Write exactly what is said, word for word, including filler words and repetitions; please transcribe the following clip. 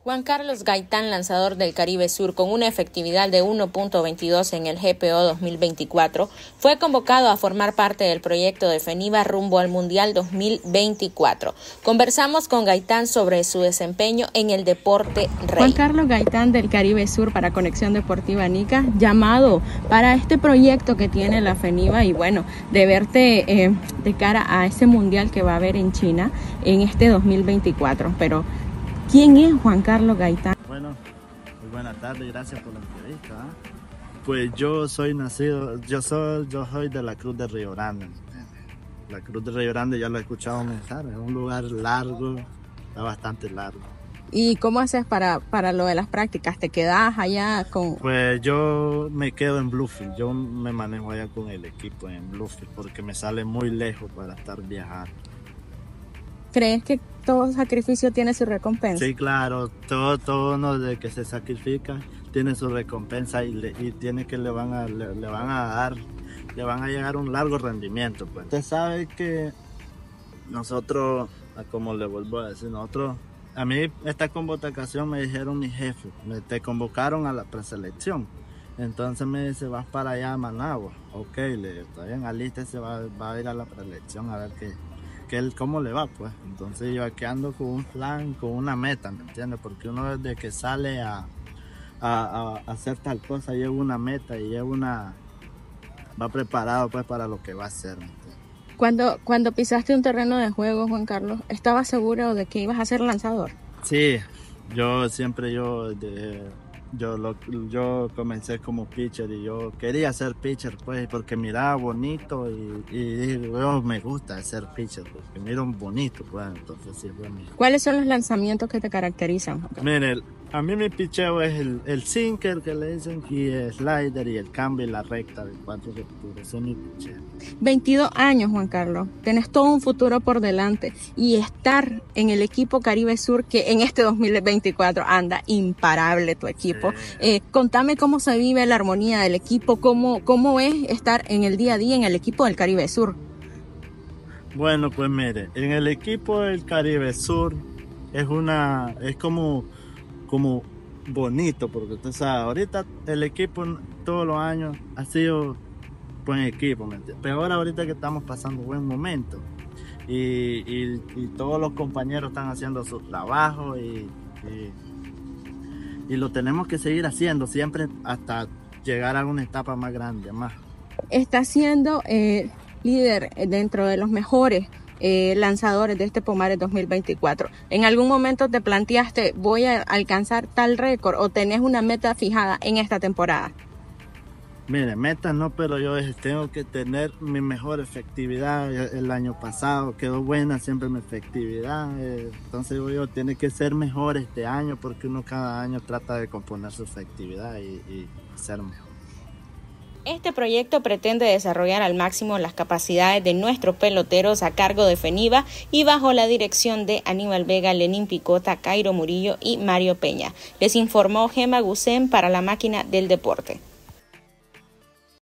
Juan Carlos Gaitán, lanzador del Caribe Sur con una efectividad de uno punto veintidós en el G P O dos mil veinticuatro, fue convocado a formar parte del proyecto de FENIVA rumbo al Mundial dos mil veinticuatro. Conversamos con Gaitán sobre su desempeño en el deporte rey. Juan Carlos Gaitán del Caribe Sur para Conexión Deportiva Nica, llamado para este proyecto que tiene la FENIVA y bueno, de verte eh, de cara a ese Mundial que va a haber en China en este dos mil veinticuatro. Pero ¿quién es Juan Carlos Gaitán? Bueno, muy buenas tardes, gracias por la entrevista. ¿eh? Pues yo soy nacido, yo soy, yo soy de la Cruz de Río Grande. La Cruz de Río Grande ya lo he escuchado mencionar, es un lugar largo, está bastante largo. ¿Y cómo haces para, para lo de las prácticas? ¿Te quedas allá con...? Pues yo me quedo en Bluefield, yo me manejo allá con el equipo en Bluefield porque me sale muy lejos para estar viajando. ¿Crees que todo sacrificio tiene su recompensa? Sí, claro, todo, todo uno de que se sacrifica tiene su recompensa y, le, y tiene que le van a le, le van a dar, le van a llegar un largo rendimiento. Pues. Usted sabe que nosotros, como le vuelvo a decir, nosotros, a mí esta convocación me dijeron mi jefe, me te convocaron a la preselección. Entonces me dice, vas para allá a Managua. Ok, le está bien, alístese, va, va a ir a la preselección a ver qué. Que él cómo le va, pues. Entonces yo aquí ando con un plan, con una meta, ¿me entiendes? Porque uno desde que sale a, a, a hacer tal cosa lleva una meta y lleva una... va preparado pues para lo que va a hacer, ¿me entiendes? Cuando, cuando pisaste un terreno de juego, Juan Carlos, ¿estabas seguro de que ibas a ser lanzador? Sí, yo siempre yo... De, Yo, lo, yo comencé como pitcher y yo quería ser pitcher pues porque miraba bonito y, y yo me gusta ser pitcher porque miro bonito pues, entonces sí fue mi... ¿Cuáles son los lanzamientos que te caracterizan? Mire, a mí mi picheo es el, el sinker que le dicen y el slider y el cambio y la recta de cuatro recturas, ese es mi picheo. veintidós años, Juan Carlos, tenés todo un futuro por delante y estar en el equipo Caribe Sur que en este dos mil veinticuatro anda imparable tu equipo. Sí. Eh, contame cómo se vive la armonía del equipo, cómo, cómo es estar en el día a día en el equipo del Caribe Sur. Bueno, pues mire, en el equipo del Caribe Sur es una, es como, como bonito, porque usted sabe, ahorita el equipo todos los años ha sido buen equipo, ¿me entiendes? Pero ahora ahorita que estamos pasando buen momento y, y, y todos los compañeros están haciendo su trabajo y, y, y lo tenemos que seguir haciendo siempre hasta llegar a una etapa más grande, más. Está siendo eh, líder dentro de los mejores eh, lanzadores de este Pomares dos mil veinticuatro. ¿En algún momento te planteaste voy a alcanzar tal récord o tenés una meta fijada en esta temporada? Mire, metas no, pero yo tengo que tener mi mejor efectividad. El año pasado quedó buena siempre mi efectividad, entonces yo tiene que ser mejor este año porque uno cada año trata de componer su efectividad y, y ser mejor. Este proyecto pretende desarrollar al máximo las capacidades de nuestros peloteros a cargo de FENIVA y bajo la dirección de Aníbal Vega, Lenín Picota, Cairo Murillo y Mario Peña. Les informó Gema Gusen para La Máquina del Deporte.